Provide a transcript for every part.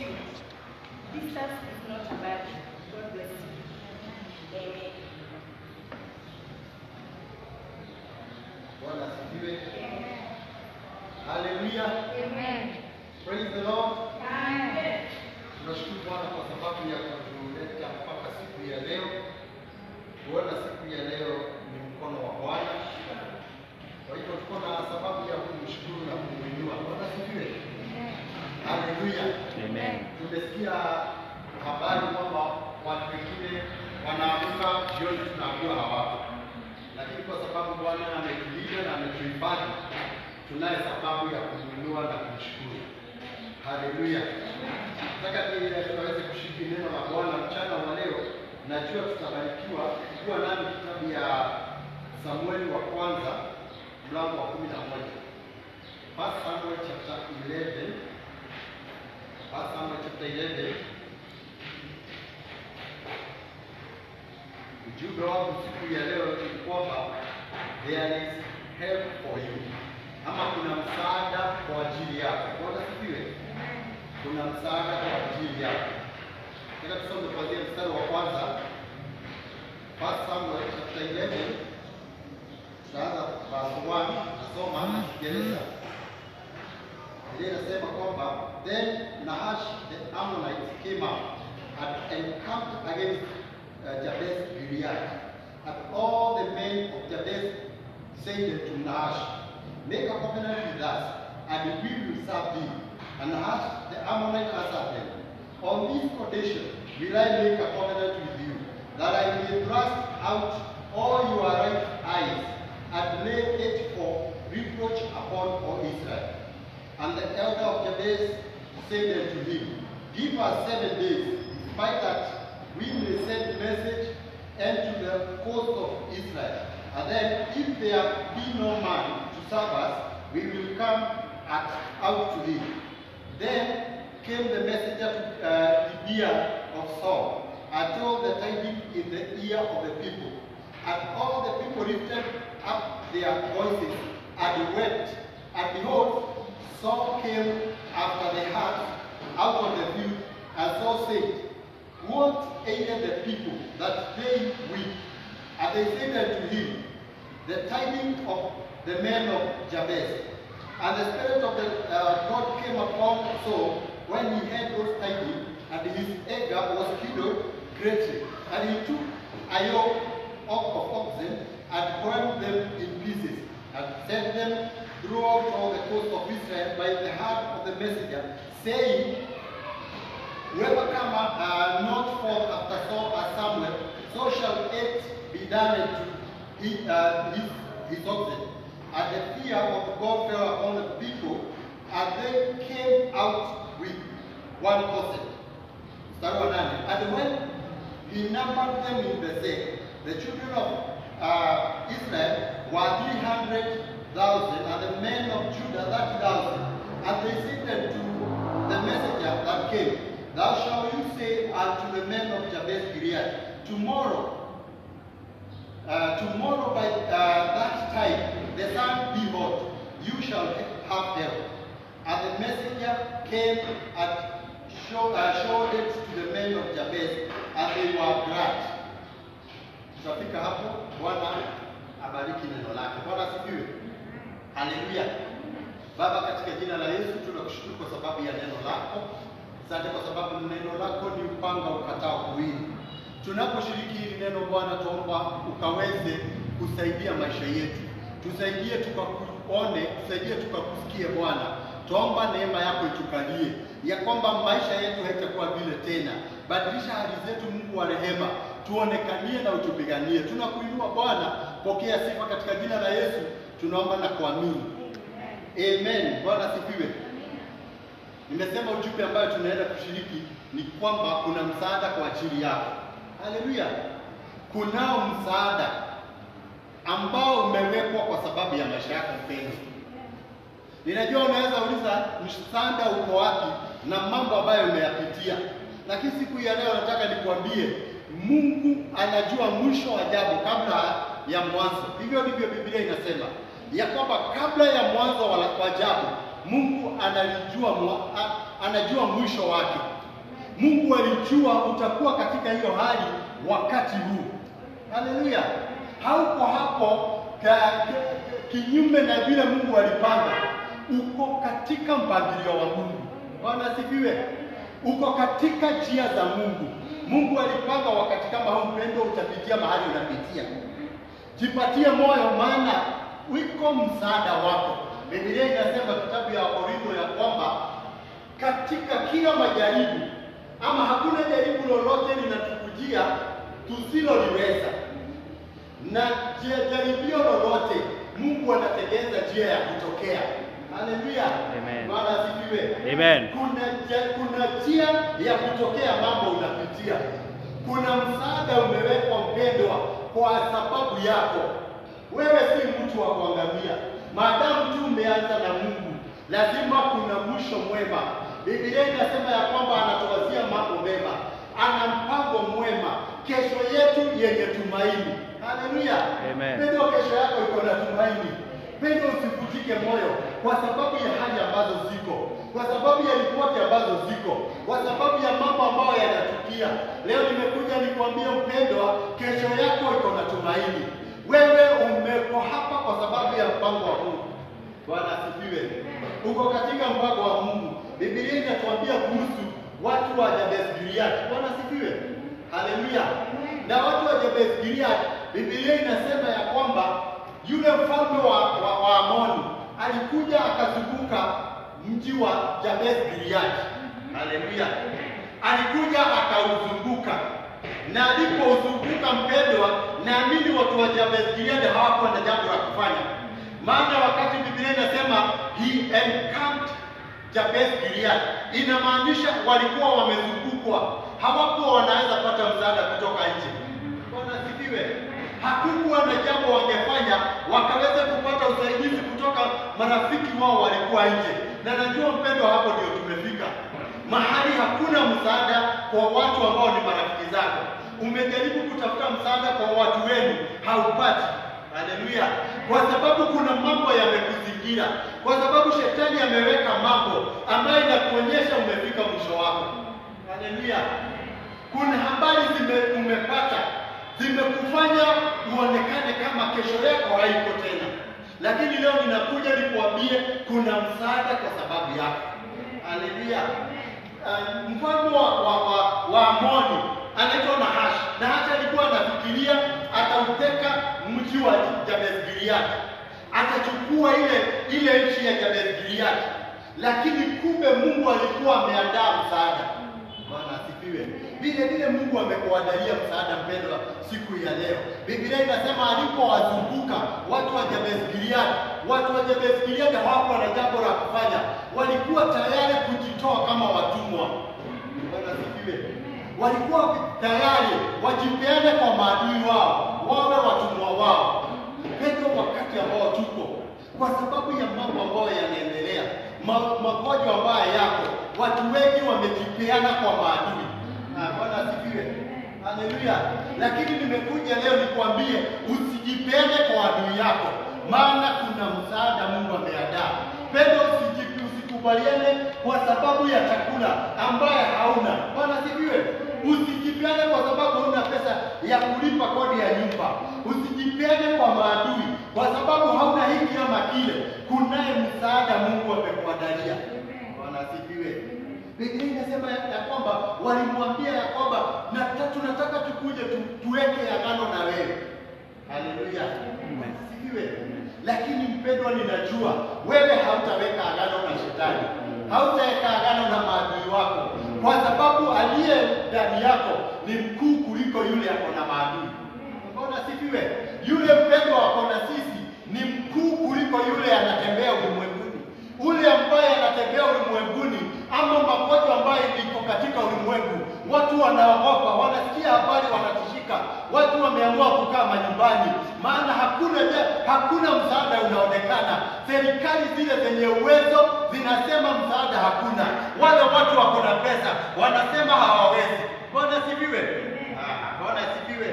Distance is not a barrier. God bless you. Amen. Bwana asifiwe. Amen. Hallelujah. Amen. Praise the Lord. Amen. Tunashukuru Bwana kwa sababu ya kutuleta mpaka siku ya leo. Bwana, siku ya leo ni mkono wa Bwana. Kwa hivyo tuko na sababu ya kumshukuru na kumwinua. Bwana asifiwe. Hallelujah. Amen. Tumesikia habari kwamba watu wengine wanaamka jioni tunaambiwa hawapo. Lakini kwa sababu Bwana ametulinda na ametuhifadhi, tunaye sababu ya kumwinua na kumshukuru. Haleluya. Nataka tunaweze kushiriki neno la Bwana mchana wa leo. Najua tutabarikiwa kuwa nami kitabu ya Samueli wa kwanza mlango wa 11. First Samuel chapter 11. First Samuel chapter 11. Ujumbe wangu siku ya leo ni kwamba there is help for you. Ama kuna msaada kwa ajili yako. Bwana asifiwe. Kuna msaada kwa ajili yako. Nataka tusome kuanzia mstari wa kwanza. First Samuel chapter 11. Tutaanza verse 1 nasoma na Kiingereza. Ile inasema kwamba then Nahash the Ammonite came up and encamped against Jabez Gilead. And all the men of Jabez said to Nahash, make a covenant with us, and we will serve thee. And Nahash the Ammonite answered them, on this condition will I make a covenant with you, that I may thrust out all your right eyes, and lay it for reproach upon all Israel. And the elder of Jabez said unto him, give us 7 days, despite that we may send message unto the coast of Israel. And then, if there be no man to serve us, we will come out to thee. Then came the messenger to Gibeah of Saul, and told the tidings in the ear of the people. And all the people lifted up their voices and wept. And behold, Saul came after the hart out of the field, and Saul said, what aided the people that they weep? And they said unto him, the tidings of the men of Jabez. And the Spirit of the God came upon Saul when he heard those tidings, and his anger was kindled greatly. And he took a yoke of oxen and burned them in pieces, and sent them throughout all the coast of Israel by the hand of the messenger, saying, whoever cometh not forth after Saul or Samuel, so shall it be done unto his oxen. And the fear of God fell upon the people, and they came out with one person. And when he numbered them in Bethel, the children of Israel were 300,000, and the men of Judah 30,000. And they said unto the messenger that came, thou shalt you say unto the men of Jabez Gilead, tomorrow by that time the sun be hot, you shall have help. And the messenger came and showed it to the men of Jabez, and they were glad. Tutafika hapo. Bwana abariki neno lake. Bwana asifiwe. Haleluya. Baba, katika jina la Yesu tunakushukuru kwa sababu ya neno lako. Asante kwa sababu neno lako ni upanga ukatao kuwili. Tunaposhiriki hili neno Bwana, tuomba ukaweze kusaidia maisha yetu. Tusaidie tukakuone, tusaidie tukakusikie Bwana. Tuomba neema yako itukalie, ya kwamba maisha yetu haitakuwa vile tena. Badilisha hali zetu, Mungu wa rehema. Tuonekanie na utupiganie. Tunakuinua Bwana, pokea sifa katika jina la Yesu. Tunaomba na kuamini. Amen. Bwana asifiwe. Nimesema ujumbe ambayo tunaenda kushiriki ni kwamba kuna msaada kwa ajili yako. Haleluya. Kunao msaada ambao umewekwa kwa sababu ya maisha yako mpendwa. Ninajua unaweza uliza msaada uko wapi na mambo ambayo umeyapitia. Lakini siku ya leo nataka nikwambie, Mungu anajua mwisho wa jambo kabla ya mwanzo. Hivyo ndivyo Biblia inasema, ya kwamba kabla ya mwanzo wa jambo Mungu anajua mwisho wake. Mungu alijua utakuwa katika hiyo hali wakati huu. Haleluya! Hauko hapo kinyume na vile Mungu alipanga. Uko katika mpangilio wa Mungu. Bwana asifiwe. Uko katika njia za Mungu. Mungu alipanga wakati kama huu, mpendo, utapitia mahali unapitia. Jipatie moyo, maana wiko msaada wako. Biblia inasema kitabu ya Korintho ya kwamba katika kila majaribu, ama hakuna jaribu lolote linatukujia tusiloliweza, na jaribio lolote Mungu anatengeneza njia ya kutokea. Haleluya. Amen. Bwana asifiwe. Amen. Kuna njia ya kutokea mambo unapitia. Kuna msaada umewekwa, mpendwa, kwa sababu yako. Wewe si mtu wa kuangamia. Maadamu tu umeanza na Mungu, lazima kuna mwisho mwema. Biblia inasema ya kwamba anatuwazia mambo mema, ana mpango mwema, kesho yetu yenye tumaini. Haleluya. Amen. Pendo, kesho yako iko na tumaini. Pendo, usivunjike moyo kwa sababu ya hali ambazo ziko, kwa sababu ya ripoti ambazo ziko, kwa sababu ya mambo ambayo yanatukia. Leo nimekuja nikwambie mpendwa, kesho yako iko na tumaini. Wewe umeko hapa kwa sababu ya mpango wa Mungu. Bwana asifiwe. Uko katika mpango wa Mungu. Biblia inatuambia kuhusu watu wa Jabez Gilead. Bwana asifiwe. Haleluya. Na watu wa Jabez Gilead, Biblia inasema ya kwamba yule mfalme wa Amoni alikuja akazunguka mji wa Jabez Gilead. Haleluya. Alikuja akauzunguka, na alipouzunguka, mpendwa, naamini watu wa Jabez Gilead hawakuwa na jambo la kufanya. Maana wakati Biblia inasema he encamped Jabez Gilead, inamaanisha walikuwa wamezungukwa, hawakuwa wanaweza pata msaada kutoka nje. Bwana asifiwe. Hakukuwa na jambo wangefanya wakaweza kupata usaidizi kutoka marafiki wao walikuwa nje. Na najua mpendwa, hapo ndio tumefika mahali hakuna msaada kwa watu ambao ni marafiki zako. Umejaribu kutafuta msaada kwa watu wenu, haupati. Haleluya. Kwa sababu kuna mambo yamekuzingira, kwa sababu shetani ameweka mambo ambayo inakuonyesha umefika mwisho wako. Haleluya. Kuna habari umepata zimekufanya uonekane kama kesho yako haiko tena, lakini leo ninakuja nikuambie kuna msaada kwa sababu yako. Haleluya. Mfalme wa Amoni anaitwa Nahashi. Nahashi alikuwa anafikiria atauteka mji wa Jabez Gilead, atachukua ile nchi ya Jabez Gilead, lakini kumbe Mungu alikuwa ameandaa msaada. Bwana asifiwe. Vile Mungu amekuandalia msaada, mpendwa, siku ya leo. Biblia inasema alipowazunguka watu wa Jabez Gilead, watu wa Jabez Gilead hawakuwa na jambo la kufanya, walikuwa tayari kujitoa kama watumwa. Bwana asifiwe. Walikuwa tayari wajipeane kwa maadui wao, wawe watumwa wao. Mpendwa, wakati ambao tuko, kwa sababu ya mambo ambayo yanaendelea, magonjwa ambayo yako, watu wengi wamejipeana kwa maadui. Bwana asifiwe. Haleluya. Lakini nimekuja leo nikwambie usijipeane kwa adui yako, maana kuna msaada Mungu ameandaa. Pendo, usikubaliane kwa sababu ya chakula ambaye hauna. Bwana asifiwe. Usijipeane kwa sababu huna pesa ya kulipa kodi ya nyumba. Usijipeane kwa maadui kwa sababu hauna hiki ama kile. Kunaye msaada Mungu amekuandalia. Bwana asifiwe. Biblia inasema ya kwamba walimwambia ya kwamba tunataka tukuje tuweke agano na wewe. Haleluya. Asifiwe. Lakini mpendwa, ninajua wewe hautaweka agano na shetani, hautaweka agano na maadui wako, kwa sababu aliye ndani yako ni mkuu kuliko yule ako na maadui. Mbona asifiwe? Yule mpendwa wako na sisi ni mkuu kuliko yule anatembea ulimwenguni. Ule ambaye anatembea ulimwenguni ama magonjwa ambayo iko katika ulimwengu, watu wanaogopa, wanasikia habari wanatishika, watu wameamua kukaa manyumbani, maana hakuna msaada unaonekana. Serikali zile zenye uwezo zinasema msaada hakuna, wale watu wako na pesa wanasema hawawezi. Bwana asifiwe. Bwana asifiwe.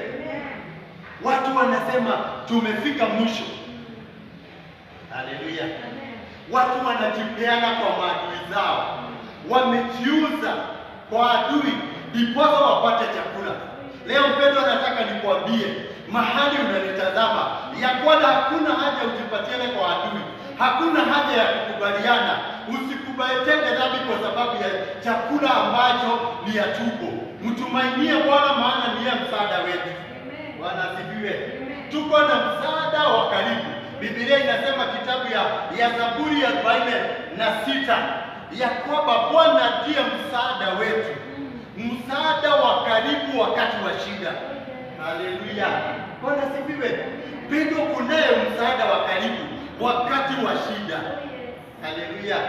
Watu wanasema tumefika mwisho. Haleluya. Watu wanajipeana kwa maadui zao, wamejiuza kwa adui ndiposa wapate chakula. Leo mpendwa, nataka nikwambie mahali unanitazama ya kwamba hakuna haja ujipatiane kwa adui, hakuna haja ya kukubaliana. Usikubaliane dhambi kwa sababu ya chakula ambacho ni ya tumbo. Mtumainie Bwana, maana ndiye msaada wetu. Bwana asifiwe. Tuko na msaada wa karibu. Biblia inasema kitabu ya Zaburi ya 46 ya kwamba Bwana ndiye msaada wetu, msaada wa karibu wakati wa shida. Haleluya. Bwana asifiwe. Pendo, kunaye msaada wa karibu wakati wa shida. Haleluya.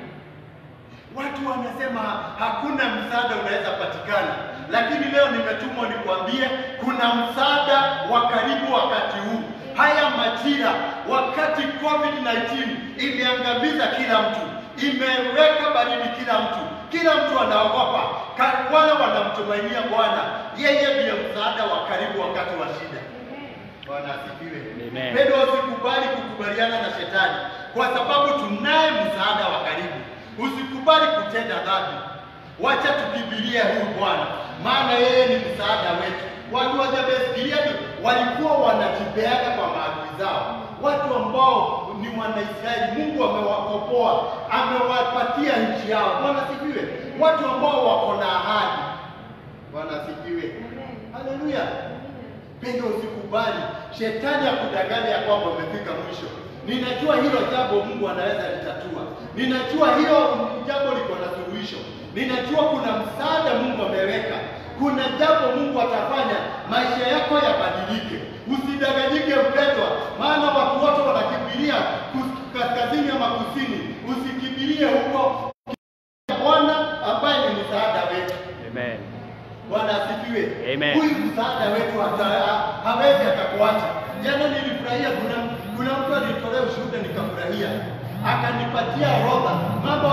Watu wanasema hakuna msaada unaweza patikana, lakini leo nimetumwa nikwambie kuna msaada wa karibu wakati huu. Haya majira, wakati COVID-19 imeangamiza kila mtu, imeweka baridi kila mtu anaogopa. Wale wanamtumainia Bwana, yeye ndiye msaada wa karibu wakati wa shida. Bwana asifiwe. Pendo, usikubali kukubaliana na shetani kwa sababu tunaye msaada wa karibu. Usikubali kutenda dhambi. Wacha tukimbilie huyu Bwana, maana yeye ni msaada wetu. Watu wa Gileadi walikuwa wanajipeana kwa maadui zao, watu ambao ni Wanaisraeli. Mungu amewakomboa, amewapatia nchi yao. Bwana asifiwe. Watu ambao wako na ahadi. Bwana asifiwe. Haleluya. Pendo, usikubali shetani akudanganya ya kwamba umefika mwisho. Ninajua hilo jambo Mungu anaweza litatua. Ninajua hilo jambo liko na suluhisho. Ninajua kuna msaada Mungu ameweka. Kuna jambo Mungu atafanya maisha yako yabadilike. Usidanganyike mpendwa, maana watu wote wanakimbilia kaskazini ama kusini. Usikimbilie huko. Bwana ambaye ni msaada wetu. Amen. Bwana asifiwe. Amen. Huyu msaada wetu hawezi akakuacha. Jana nilifurahia, kuna mtu alitolea ushuhuda nikafurahia. Akanipatia orodha mambo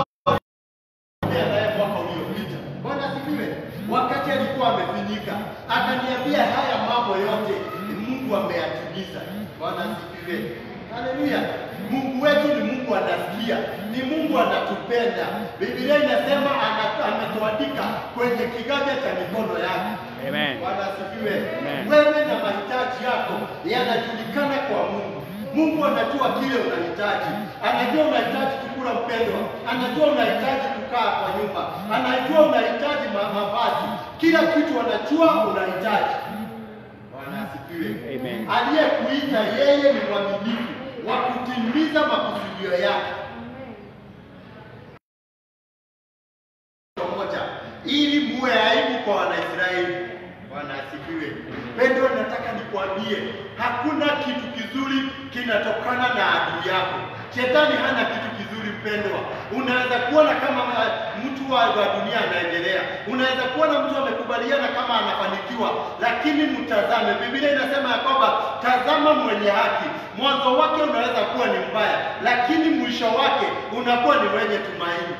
naye mwaka uliopita. Bwana asifiwe. Wakati alikuwa amefinyika, akaniambia haya mambo yote Mungu ameyatimiza. Bwana asifiwe. Haleluya. Mungu wetu ni Mungu anasikia, ni Mungu anatupenda. Biblia inasema ametuandika kwenye kiganja cha mikono yake. Amen. Bwana asifiwe. Amen. Wewe na mahitaji yako yanajulikana kwa Mungu. Mungu anajua kile unahitaji. Anajua unahitaji kukula mpendwa, anajua unahitaji kukaa kwa nyumba, anajua unahitaji mavazi. Kila kitu anajua unahitaji. Bwana asifiwe. Amen. Aliyekuita yeye ni mwaminifu wa kutimiza makusudio yake. Moja, ili muwe aibu kwa Wanaisraeli. Bwana asifiwe. Pendo, nataka nikwambie hakuna kitu kizuri kinatokana na adui yako. Shetani hana kitu kizuri mpendwa. Unaweza kuona kama mtu wa dunia anaendelea, unaweza kuona mtu amekubaliana kama anafanikiwa, lakini mtazame. Biblia inasema ya kwamba tazama mwenye haki, mwanzo wake unaweza kuwa ni mbaya, lakini mwisho wake unakuwa ni wenye tumaini.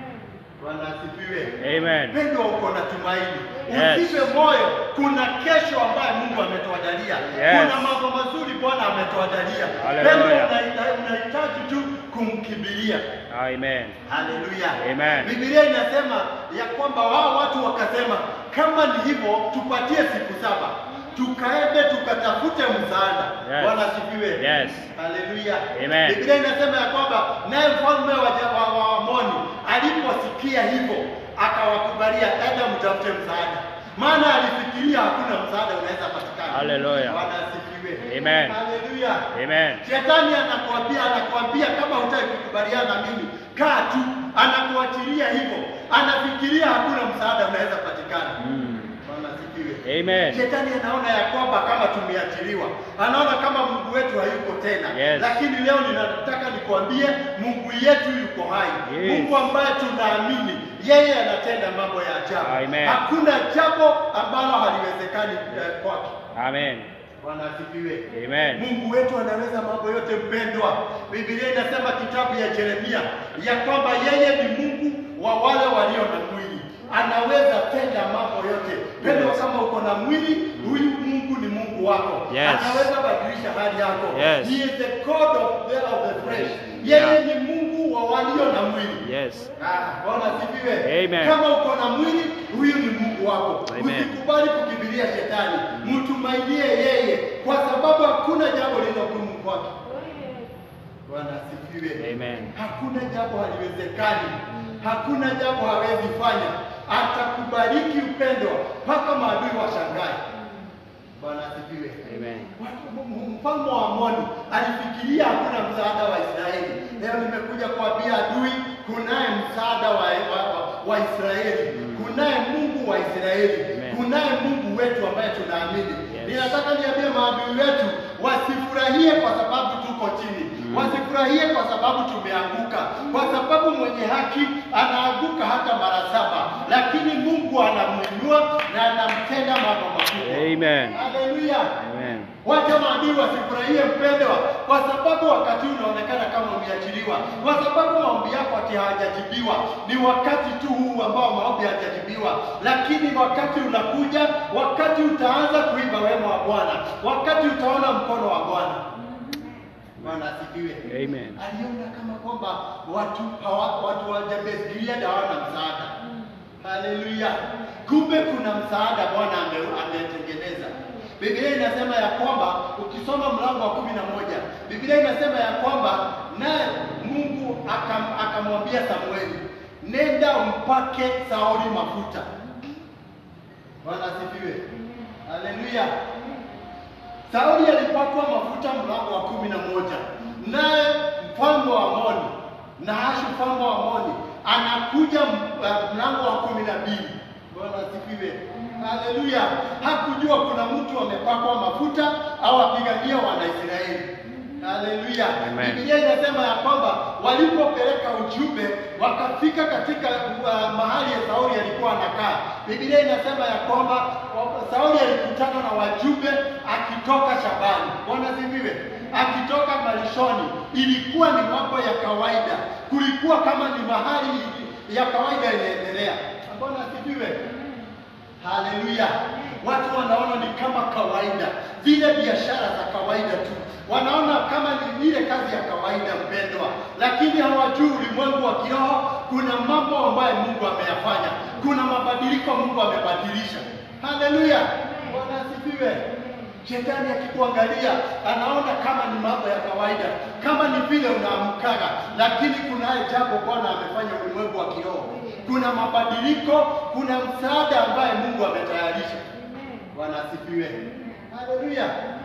Bwana asifiwe. Amen. Pendo, uko na tumaini. Yes. Usife moyo, kuna kesho ambayo Mungu ametuandalia. Yes. Kuna mambo mazuri Bwana ametuandalia. Hallelujah. Pendo, unahitaji tu kumkimbilia. Amen. Haleluya. Amen. Biblia inasema ya kwamba wao watu wakasema, kama ni hivyo tupatie siku 7 tukaende tukatafute msaada. Yes. Bwana asifiwe. Yes. Haleluya. Amen. Biblia inasema ya kwamba naye mfalme wa Amoni aliposikia hivyo akawakubalia, enda mtafute msaada, maana alifikiria hakuna msaada unaweza patikana. Haleluya. Bwana asifiwe. Amen. Haleluya. Amen. Shetani anakuambia kama hutaki kukubaliana na mimi, kaa tu. Anakuachilia hivyo, anafikiria hakuna msaada unaweza patikana. Bwana asifiwe. Amen. Shetani anaona ya kwamba kama tumeachiliwa, anaona kama Mungu wetu hayuko tena. Yes. Lakini leo ninataka nikwambie Mungu yetu yuko hai. Yes. Mungu ambaye tunaamini yeye anatenda mambo ya ajabu. Amen. Hakuna jambo ambalo haliwezekani kwake. Amen. Bwana asifiwe. Amen. Mungu wetu anaweza mambo yote mpendwa. Biblia inasema kitabu ya Yeremia ya kwamba yeye ni Mungu wa wale walio na mwili. Anaweza tenda mambo yote. Pendo, kama uko na mwili, huyu Mungu ni Mungu wako. Yes. Anaweza badilisha hali yako. Yes. He is the God of the flesh. Yeye ni Mungu wa walio na mwili. Yes. Yes. Bwana asifiwe. Amen. Kama uko na mwili, huyu ni Mungu wako. Amen. Usikubali kukimbilia shetani. Mtumainie yeye kwa sababu hakuna jambo lililogumu kwake. Bwana asifiwe. Amen. Hakuna jambo haliwezekani. Hakuna jambo hawezi fanya. Atakubariki upendo mpaka maadui washangae. Bwana asifiwe. Amen. Mfalme wa Amoni alifikiria hakuna msaada wa Israeli. Leo nimekuja kuambia adui, kunaye msaada wa Israeli. Kunaye Mungu wa Israeli. Amen. Kunaye Mungu wetu ambaye tunaamini. Yes. Ninataka niambie maadui wetu wasifurahie kwa sababu tuko chini. Wasifurahie kwa sababu tumeanguka. Kwa sababu mwenye haki anaanguka hata mara 7, lakini Mungu anamuinua na anamtenda mambo makubwa. Amen. Haleluya. Amen. Wacha maadui wasifurahie mpendwa, kwa sababu wakati unaonekana kama umeachiliwa, kwa sababu maombi yako ati hayajajibiwa. Ni wakati tu huu ambao maombi hayajajibiwa, lakini wakati unakuja, wakati utaanza kuimba wema wa Bwana, wakati utaona mkono wa Bwana. Bwana asifiwe. Amen. Aliona kama kwamba watu wa Jabez Gilead hawana msaada. Haleluya. Kumbe kuna msaada Bwana ametengeneza. Biblia inasema ya kwamba ukisoma mlango wa 11, Biblia inasema ya kwamba naye Mungu akamwambia Samueli, nenda umpake Sauli mafuta. Bwana asifiwe. Haleluya. Sauli alipakwa mafuta mlango wa 11. Naye mfalme wa Amoni, Nahashi mfalme wa Amoni anakuja mlango wa 12. Bwana asifiwe. Haleluya. Hakujua kuna mtu amepakwa mafuta au apigania Wanaisraeli. Haleluya. Biblia inasema ya kwamba walipopeleka ujumbe wakafika katika mahali ya Sauli alikuwa anakaa. Biblia inasema ya kwamba Sauli alikutana na wajumbe akitoka shambani. Bwana asifiwe. Akitoka malishoni. Ilikuwa ni mambo ya kawaida. Kulikuwa kama ni mahali ya kawaida inaendelea. Bwana asifiwe. Haleluya. Watu wanaona ni kama kawaida, zile biashara za kawaida tu, wanaona kama ni ile kazi ya kawaida mpendwa, lakini hawajui ulimwengu wa kiroho kuna mambo ambayo Mungu ameyafanya, kuna mabadiliko Mungu amebadilisha. Haleluya. Bwana asifiwe. Shetani akikuangalia anaona kama ni mambo ya kawaida, kama ni vile unaamkaga, lakini kuna jambo Bwana amefanya ulimwengu wa kiroho. Kuna mabadiliko, kuna msaada ambaye Mungu ametayarisha. Bwana asifiwe. Haleluya.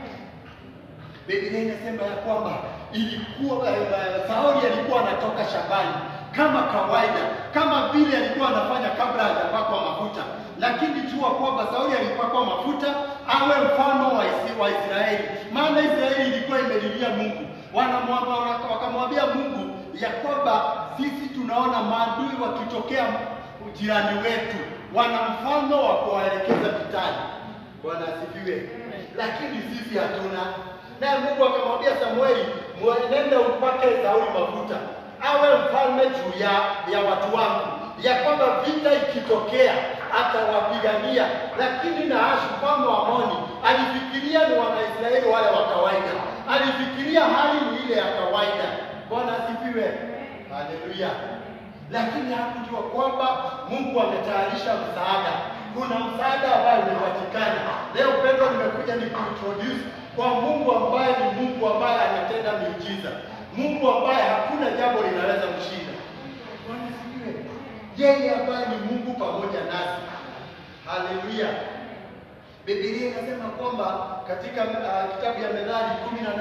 Biblia inasema ya kwamba ilikuwa Sauli alikuwa anatoka shambani kama kawaida, kama vile alikuwa anafanya kabla hajapakwa mafuta. Lakini jua kwamba Sauli alipakwa mafuta awe mfano wa Israeli. Maana Israeli ilikuwa imelilia Mungu. Wakamwambia Mungu ya kwamba sisi tunaona maadui wakitokea jirani wetu, wana mfano wa kuwaelekeza vitani. Bwana asifiwe. Lakini sisi hatuna. Naye Mungu akamwambia Samueli, nenda upake Sauli mafuta awe mfalme juu ya watu wangu, ya kwamba vita ikitokea atawapigania. Lakini Nahashi mfalme wa Amoni alifikiria ni Wanaisraeli wale wa kawaida, alifikiria hali ni ile ya kawaida. Bwana asifiwe. Haleluya. Lakini hakujua kwamba Mungu ametayarisha msaada. Kuna msaada ambao umepatikana. Leo pendwa, nimekuja ni kuintroduce kwa Mungu ambaye ni Mungu ambaye anatenda miujiza. Mungu ambaye hakuna jambo linaweza mshinda. Bwana asifiwe. Yeye ambaye ni Mungu pamoja nasi. Haleluya. Biblia inasema kwamba katika kitabu ya Methali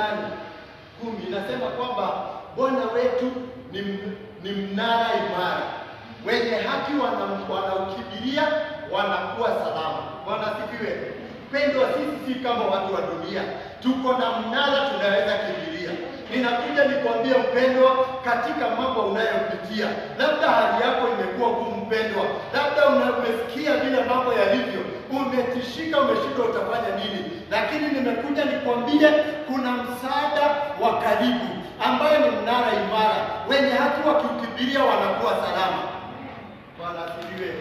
18:10 inasema kwamba Bwana wetu ni mnara imara. Wenye haki wanaukimbilia wanakuwa salama. Bwana asifiwe. Pendwa, sisi si kama watu wa dunia. Tuko na mnara tunaweza kimbilia. Ninakuja nikwambia mpendwa, katika mambo unayopitia, labda hali yako imekuwa ngumu mpendwa, labda umesikia vile mambo yalivyo, umetishika, umeshindwa utafanya nini, lakini nimekuja nikwambie kuna msaada wa karibu ambaye ni mnara imara. Wenye haki wakiukimbilia wanakuwa salama. Bwana asifiwe.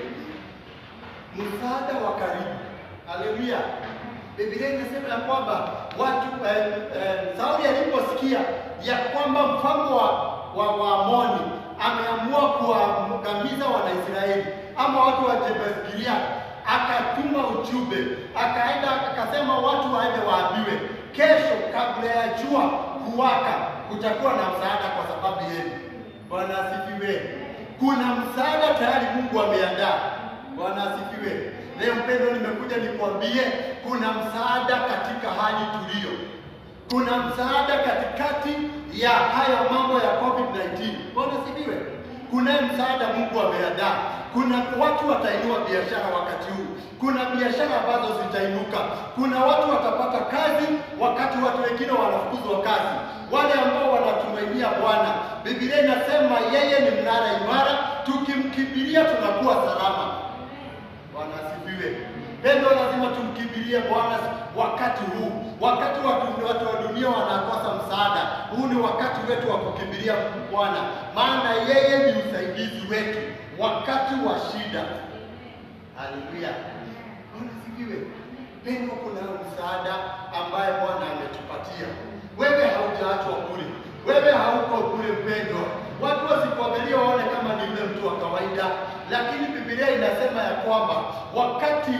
Msaada wa karibu. Haleluya. Biblia inasema ya kwamba watu Sauli aliposikia ya kwamba mfalme wa Amoni ameamua kuangamiza Wanaisraeli ama watu wa Jabes-Gilead, akatuma ujumbe, akaenda akasema watu waende waambiwe, kesho kabla ya jua kuwaka kutakuwa na msaada kwa sababu yenu. Bwana asifiwe. Kuna msaada tayari Mungu ameandaa. Bwana asifiwe. Leo mpendo, nimekuja nikwambie kuna msaada katika hali tulio. Kuna msaada katikati ya haya mambo ya COVID-19. Bwana asifiwe. Kuna msaada Mungu ameandaa. Kuna watu watainua biashara wakati huu. Kuna biashara ambazo zitainuka. Kuna watu watapata kazi wakati watu wengine wanafukuzwa kazi. Wale ambao wanatumainia Bwana, Biblia inasema yeye ni mnara imara, tukimkimbilia tunakuwa salama. Bwana asifiwe. Pendo, lazima tumkimbilie Bwana wakati huu. Wakati watu wa dunia wanakosa msaada, huu ni wakati wetu wa kukimbilia Bwana, maana yeye ni usaidizi wetu wakati wa shida. Haleluya. Bwana asifiwe. Pendo, kuna msaada ambaye Bwana ametupatia. Wewe haujaachwa bure. Wewe hauko bure mpendwa. Watu wasikuangalia waone kama ni yule mtu wa kawaida, lakini Biblia inasema ya kwamba wakati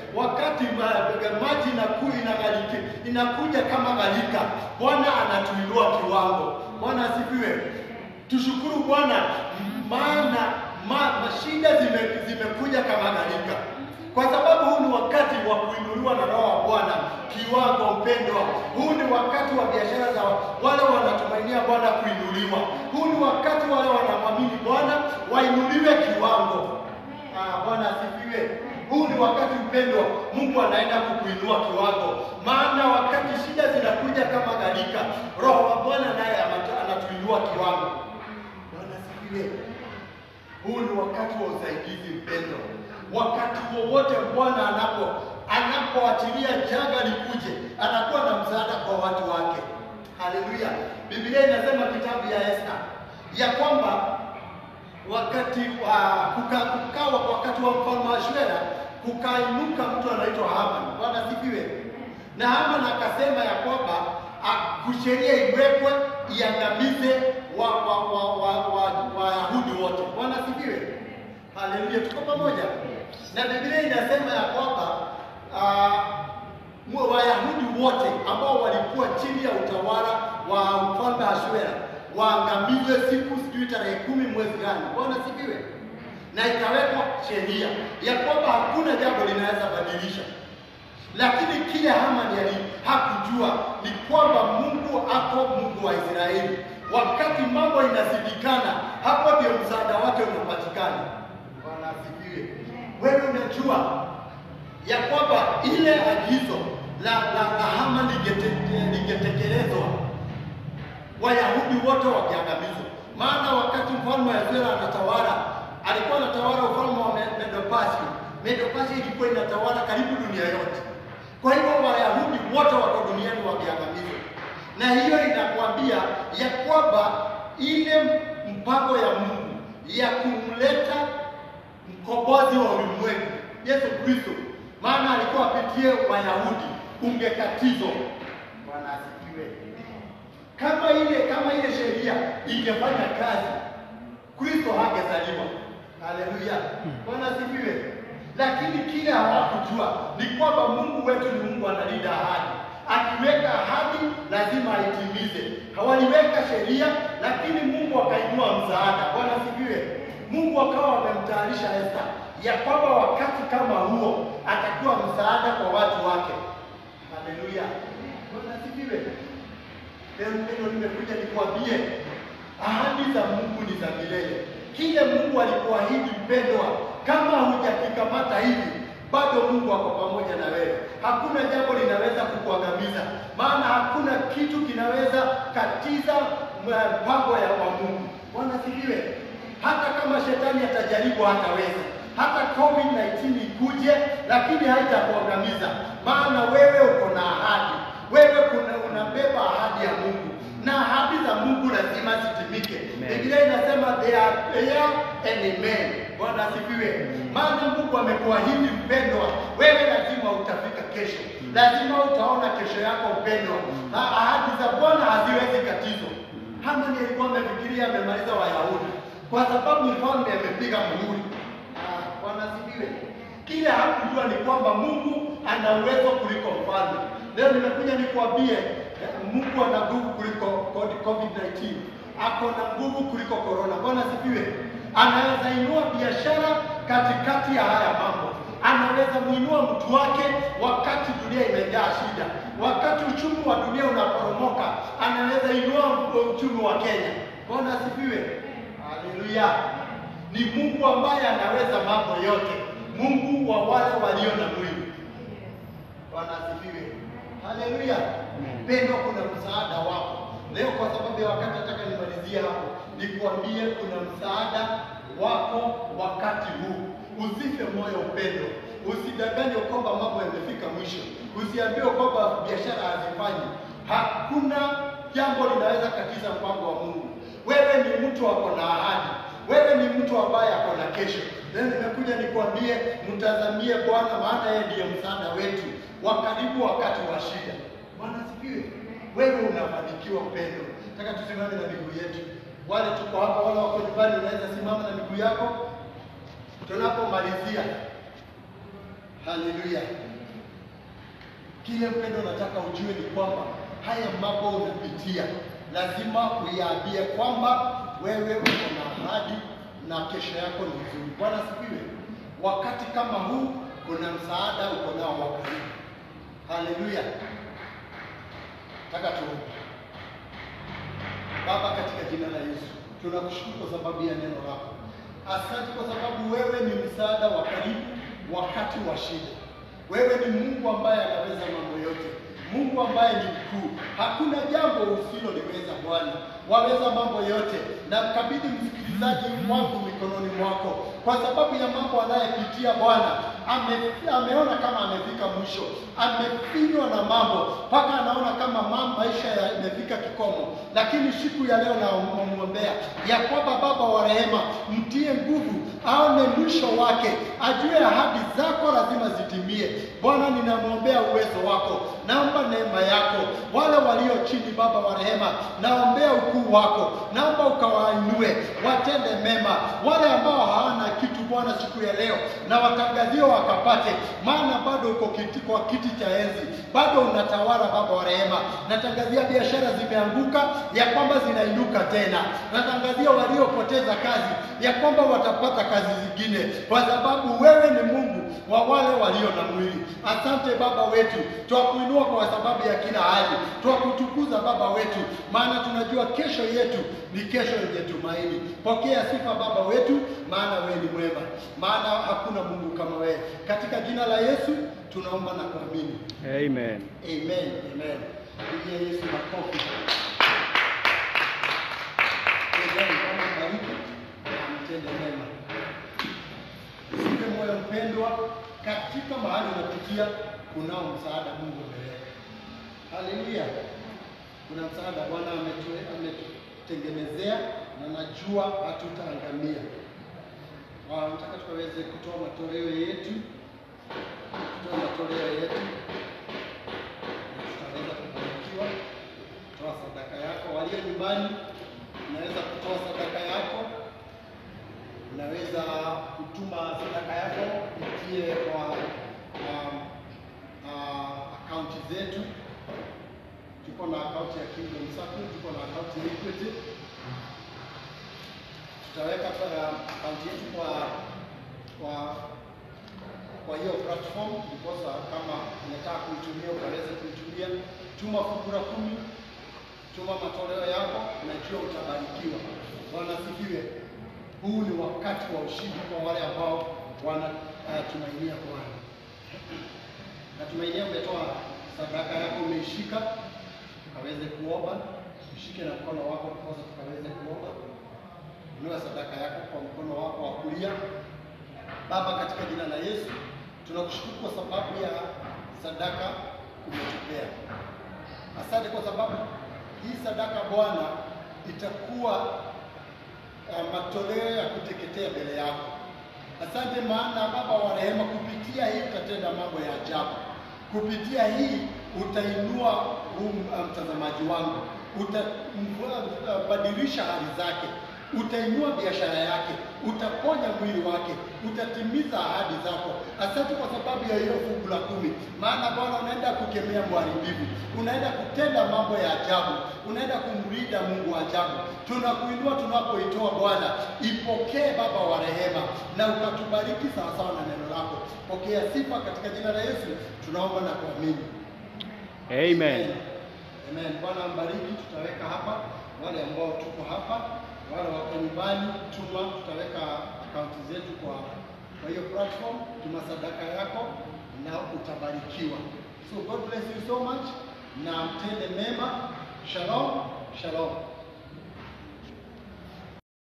maji inakuja kama gharika, Bwana anatuinua kiwango. Bwana asifiwe. Tushukuru Bwana, maana mashida zimekuja kama gharika. Kwa sababu huu ni wakati wa kuinuliwa na Roho wa Bwana kiwango mpendwa. Huu ni wakati wa biashara za wale wanatumainia Bwana kuinuliwa. Huu ni wakati wale wanamwamini Bwana wainuliwe kiwango. Bwana asifiwe. Huu ni wakati mpendwa, Mungu anaenda kukuinua kiwango. Maana wakati shida zinakuja kama gharika, Roho wa Bwana naye anatuinua kiwango. Bwana asifiwe. Huu ni wakati wa usaidizi mpendwa. Wakati wowote Bwana anapoachilia janga likuje, anakuwa na msaada kwa watu wake. Haleluya. Biblia inasema kitabu ya Esther ya kwamba wakati wa mfalme Ahasuero kukainuka mtu anaitwa Haman. Bwana asifiwe. Na Haman akasema ya kwamba sheria iwekwe iangamize Wayahudi wote. Bwana asifiwe. Haleluya. Tuko pamoja. Na Biblia inasema ya kwamba Wayahudi wote ambao walikuwa chini ya utawala wa mfalme Ahasuero waangamizwe siku sijui tarehe 10 mwezi gani. Bwana sifiwe. Na ikawekwa sheria ya kwamba hakuna jambo linaweza badilisha. Lakini kile Haman hakujua ni kwamba Mungu ako Mungu wa Israeli. Wakati mambo inazidikana, hapo ndio msaada wake unapatikana. Bwana asifiwe. Wewe unajua ya kwamba ile agizo la Haman lingetekelezwa, Wayahudi wote wakiangamizwa. Maana wakati mfalme Ahasuero anatawala, alikuwa anatawala ufalme wa Medo-Persia. Medo-Persia ilikuwa inatawala karibu dunia yote. Kwa hivyo Wayahudi wote wako duniani wakiangamizwa. Na hiyo inakwambia ya kwamba ile mpango ya Mungu ya kumleta mkombozi wa ulimwengu Yesu Kristo, maana alikuwa apitie Wayahudi, ungekatizwa. Bwana asifiwe. Kama ile sheria ingefanya kazi, Kristo hangezaliwa. Haleluya. Bwana asifiwe. Lakini kile hawakujua ni kwamba Mungu wetu ni Mungu analinda ahadi. Akiweka ahadi lazima aitimize. Hawaliweka sheria, lakini Mungu akainua msaada. Bwana asifiwe. Mungu akawa amemtayarisha Esther ya kwamba wakati kama huo atakuwa msaada kwa watu wake. Haleluya. Bwana asifiwe. Leo nimekuja nikwambie ahadi za Mungu ni za milele. Kile Mungu alikuahidi mpendwa, kama hujakikamata hivi, bado Mungu ako pamoja na wewe. Hakuna jambo linaweza kukuangamiza, maana hakuna kitu kinaweza katiza mpango ya Mungu. Bwana asifiwe. Hata kama shetani atajaribu hataweza. Hata COVID-19 ikuje, lakini haitakuangamiza, maana wewe uko na ahadi. Wewe unabeba ahadi ya Mungu, na ahadi za Mungu lazima zitimike. Biblia inasema they are yeah and amen. Bwana asifiwe. Maana Mungu amekuahidi mpendwa, wewe lazima utafika kesho. Lazima utaona kesho yako mpendwa. Ahadi za Bwana haziwezi katizwa. Haman alikuwa amefikiria amemaliza Wayahudi, kwa sababu mfalme amepiga muhuri. Bwana asifiwe. Kile hakujua ni kwamba Mungu ana uwezo kuliko mfalme. Leo nimekuja nikuambie, Mungu ana nguvu kuliko COVID-19. Ako na nguvu kuliko corona. Bwana asifiwe. Anaweza inua biashara katikati ya haya mambo. Anaweza muinua mtu wake wakati dunia imejaa shida. Wakati uchumi wa dunia unaporomoka, anaweza inua uchumi wa Kenya. Bwana asifiwe. Haleluya. Ni Mungu ambaye anaweza mambo yote. Mungu wa wale walio na mwili. Bwana asifiwe. Haleluya. Pendwa, kuna msaada wako. Leo kwa sababu ya wakati nataka nimalizie hapo. Nikwambie kuna msaada wako wakati huu. Usife moyo upendo. Usidanganywe kwamba mambo yamefika mwisho. Usiambiwe kwamba biashara hazifanyi. Hakuna jambo linaweza katiza mpango wa Mungu. Wewe ni mtu wako na ahadi. Wewe ni mtu ambaye ako na kesho. Leo nimekuja nikwambie, mtazamie Bwana, maana yeye ndiye msaada wetu wa karibu wakati wa shida. Bwana asifiwe. Wewe unafanikiwa upendo. Nataka tusimame na miguu yetu. Wale tuko hapa, wale wako nyumbani, unaweza simama na miguu yako tunapomalizia. Haleluya. Kile mpendo nataka ujue ni kwamba haya mambo unapitia, lazima uyaambie kwamba wewe uko na ahadi na kesho yako ni nzuri. Bwana asifiwe. Wakati kama huu kuna msaada uko nao wa karibu. Haleluya. Nataka tuombe. Baba, katika jina la Yesu, tunakushukuru kwa sababu ya neno lako. Asante kwa sababu wewe ni msaada wa karibu wakati wa shida. Wewe ni Mungu ambaye anaweza mambo yote. Mungu ambaye ni mkuu. Hakuna jambo usiloliweza Bwana. Waweza mambo yote. Na mkabidhi msikilizaji wangu mikononi mwako. Kwa sababu ya mambo anayepitia Bwana, ameona kama amefika mwisho. Amefinywa na mambo mpaka anaona kama maisha yamefika kikomo. Lakini siku ya leo namwombea ya kwamba Baba wa rehema, mtie nguvu, aone mwisho wake, ajue ahadi zako lazima zitimie. Bwana, ninamwombea uwezo wako, naomba neema yako. Wale walio chini Baba wa rehema, naombea ukuu wako, naomba ukawainue, watende mema. Wale ambao hawana kitu Bwana siku ya leo, na watangazio wakapate, maana bado uko kwa kiti cha enzi, bado unatawala Baba wa rehema. Natangazia biashara zimeanguka, ya kwamba zinainuka tena. Natangazia waliopoteza kazi, ya kwamba watapata kazi zingine, kwa sababu wewe ni Mungu wa wale walio na mwili. Asante Baba wetu, twakuinua kwa sababu ya kila hali, twakutukuza Baba wetu, maana tunajua kesho yetu ni kesho yenye tumaini. Pokea sifa Baba wetu, maana wewe ni mwema, maana hakuna Mungu kama wewe. Katika jina la Yesu tunaomba na kuamini. Amen. Amen. Amen. Pigia Yesu makofi. Bwana bariki na mtende mema. Usife moyo mpendwa, katika mahali unapitia kunao msaada Mungu mbele. Haleluya. Kuna msaada Bwana ametutengenezea, na najua hatutaangamia. Nataka tukaweze kutoa matoleo yetu. Tutaweza kubarikiwa. Toa sadaka yako. Walio nyumbani, unaweza kutoa sadaka yako. Unaweza kutuma sadaka yako kupitia kwa akaunti zetu. Tuko na akaunti ya Kingdom Circle, tuko na akaunti ya Equity. Tutaweka akaunti yetu kwa hiyo platform, because kama unataka kuitumia ukaweza kuitumia. Tuma fungu la 10, tuma matoleo yako, najua utabarikiwa. Bwana asifiwe. Huu ni wakati wa ushindi kwa wale ambao wanatumainia Bwana. Natumainia umetoa sadaka yako, umeishika, tukaweze kuomba. Ushike na mkono wako kwanza, tukaweze kuomba. Inua sadaka yako kwa mkono wako wa kulia. Baba, katika jina la Yesu, tunakushukuru kwa sababu ya sadaka umetupea. Asante kwa sababu hii sadaka Bwana itakuwa matoleo ya kuteketea mbele yako. Asante maana Baba wa rehema, kupitia hii utatenda mambo ya ajabu. Kupitia hii utainua mtazamaji wangu, utabadilisha hali zake, utainua biashara yake, utaponya mwili wake, utatimiza ahadi zako. Asante kwa sababu ya hiyo fungu la 10, maana Bwana unaenda kukemea mharibifu, unaenda kutenda mambo ya ajabu, unaenda kumlinda Mungu wa ajabu. Tunakuinua tunapoitoa Bwana, ipokee Baba wa rehema, na ukatubariki sawasawa na neno lako. Pokea sifa katika jina la Yesu tunaomba na kuamini. Amen. Amen. Bwana mbariki. Tutaweka hapa wale ambao tuko hapa, wale wako nyumbani, tuma, tutaweka akaunti zetu kwa hiyo platform. Tuma sadaka yako na utabarikiwa. So God bless you so much, na mtende mema. Shalom, shalom.